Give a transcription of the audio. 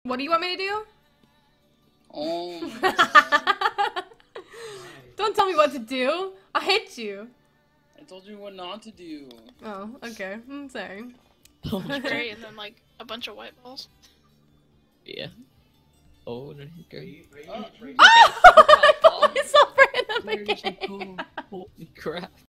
What do you want me to do? Oh. Don't tell me what to do. I hate you. I told you what not to do. Oh, okay. I'm sorry. Great, and then like a bunch of white balls. Yeah. Oh, no, great. Oh! I put myself right in the Where did you beginning. go? Holy crap.